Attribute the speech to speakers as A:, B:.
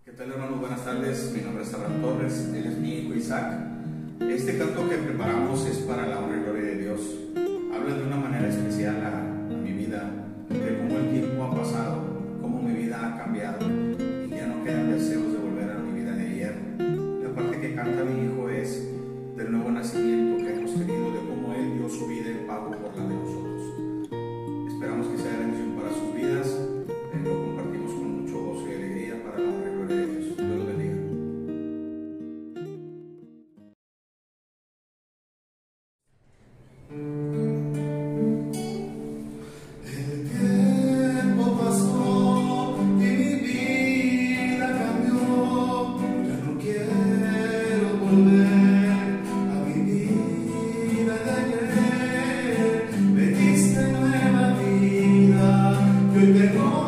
A: ¿Qué tal, hermanos? Buenas tardes. Mi nombre es Abraham Torres, él es mi hijo Isaac. Este canto que preparamos es para la honra y gloria de Dios. Habla de una manera especial a mi vida, de cómo el tiempo ha pasado, cómo mi vida ha cambiado y ya no quedan deseos de volver a mi vida de ayer. La parte que canta mi hijo es del nuevo nacimiento que hemos tenido, de cómo Él dio su vida en pago por la de nosotros. Esperamos que sea de bendición para sus vidas. Lo compartimos con mucho gozo y alegría para la honra y gloria de Dios. Dios los bendiga.
B: El tiempo pasó y mi vida cambió. Ya no quiero volver a mi vida de ayer. Me diste nueva vida, yo tengo